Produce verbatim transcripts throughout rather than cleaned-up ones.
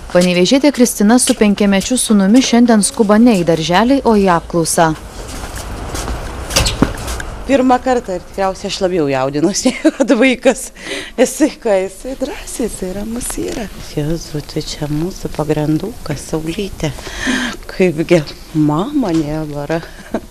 Panevėžietė Kristina su penkiamečiu sūnumi šiandien skuba ne į darželį, o į apklausą. Pirmą kartą ir tikriausiai aš labiau jaudinuosi, kad vaikas esi, ką esi drąsiai, jis yra mūsų yra. Jėzu, tai čia mūsų pagrandukas, Saulytė, kaipgi mama nebara.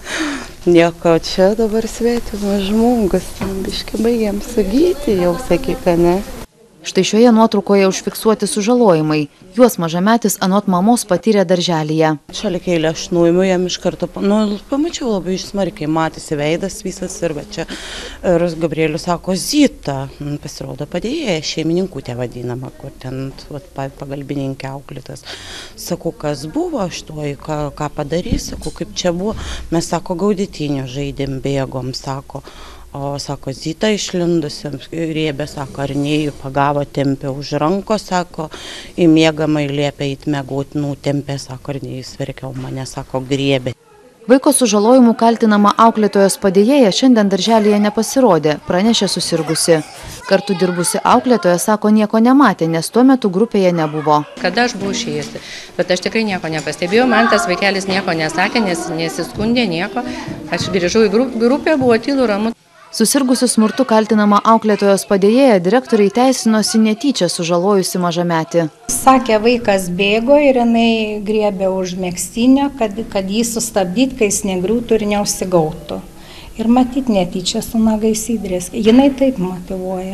Nieko čia dabar svetimas žmogus, biškai baigiam sugyti, jau sakyk, ne. Štai šioje nuotraukoje užfiksuoti sužalojimai. Juos mažametis anot mamos patyrė darželyje. Šalikėlį aš nuėmiau jam iš karto, nu, pamačiau labai smarkiai, matėsi veidas visas ir va čia. Ir Gabrielius sako, Zita, pasirodo padėjėja, šeimininkutė vadinama, kur ten vat, pagalbininkė auklėtas. Sakau, kas buvo aš tuoj, ką, ką padarys, sakau, kaip čia buvo. Mes, sako, gaudytinio žaidėm, bėgom, sako. O, sako, Zita išlindusi, riebė, sako, Arnėjų pagavo, tempė už ranko, sako, į miegamą įliepė įtmegoti, nutempė, sako, Arnėjus verkiau mane, sako, griebė. Vaiko sužalojimu kaltinama auklėtojos padėjėja šiandien darželyje nepasirodė, pranešė susirgusi. Kartu dirbusi auklėtoja, sako, nieko nematė, nes tuo metu grupėje nebuvo. Kada aš buvau išėjusi, bet aš tikrai nieko nepastebėjau, man tas vaikelis nieko nesakė, nes nesiskundė nieko. Aš grįžau į grupę, buvo tylu, ramu. Susirgusiu smurtu kaltinama auklėtojos padėjėja direktoriai teisinosi netyčia sužalojusi mažametį. Sakė, vaikas bėgo ir jinai griebė už megztinio, kad, kad jį sustabdyti, kai jis negriūtų ir neužsigautų. Ir matyt netyčia su nagais įdrėskė. Jinai taip motyvuoja,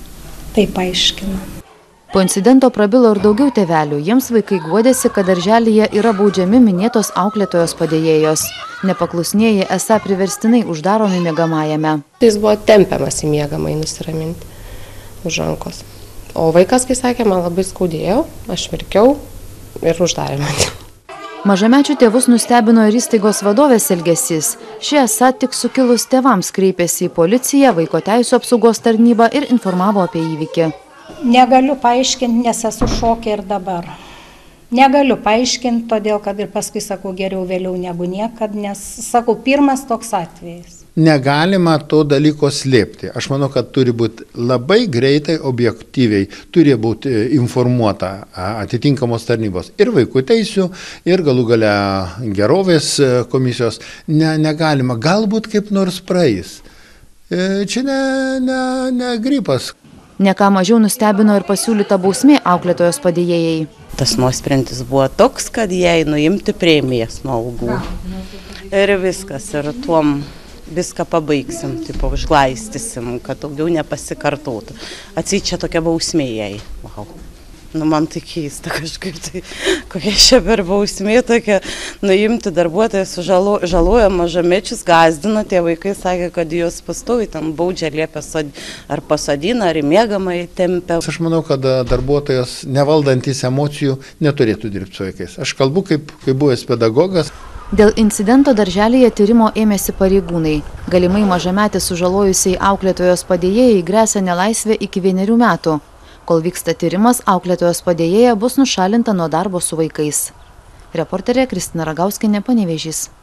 taip aiškina. Po incidento prabilo ir daugiau tėvelių. Jiems vaikai guodėsi, kad darželyje yra baudžiami minėtos auklėtojos padėjėjos. Nepaklusnieji esą priverstinai uždaromi miegamajame. Jis buvo tempiamas į miegamąjį nusiraminti už rankos. O vaikas, kai sakė, man labai skaudėjo, aš verkiau ir uždarė mane. Mažamečių tėvus nustebino ir įstaigos vadovės elgesys. Ši esą tik sukilus tėvams kreipėsi į policiją, vaiko teisių apsaugos tarnybą ir informavo apie įvykį. Negaliu paaiškinti, nes esu šokė ir dabar. Negaliu paaiškinti, todėl kad ir paskui sakau geriau vėliau negu niekad, nes sakau pirmas toks atvejis. Negalima to dalyko slėpti. Aš manau, kad turi būti labai greitai, objektyviai, turi būti informuota atitinkamos tarnybos ir vaikų teisių, ir galų gale gerovės komisijos. Ne, negalima, galbūt kaip nors praeis. Čia ne, ne, ne gripas. Ne ką mažiau nustebino ir pasiūlyta bausmė auklėtojos padėjėjai. Tas nuosprendis buvo toks, kad jai nuimti premijas nuo algų. Ir viskas, ir tuom viską pabaigsim, tipo užglaistysim, kad daugiau nepasikartotų. Atseit čia tokia bausmė jai. Wow. Nu, man tai keista kažkaip, tai kokia čia per bausmė tokia, nuimti darbuotoją sužalo, žaloja mažamečius, gazdina, tie vaikai sakė, kad jos pastoviai tam baudžia, liepia sod, ar pasodina, ar į miegamąjį tempia. Aš manau, kad darbuotojas, nevaldantis emocijų, neturėtų dirbti su vaikais. Aš kalbu kaip, kaip buvęs pedagogas. Dėl incidento darželyje tyrimo ėmėsi pareigūnai. Galimai mažametį sužalojusiai auklėtojos padėjėjai gresia nelaisvė iki vienerių metų. Kol vyksta tyrimas, auklėtojos padėjėja bus nušalinta nuo darbo su vaikais. Reporterė Kristina Ragauskienė, Panevėžys.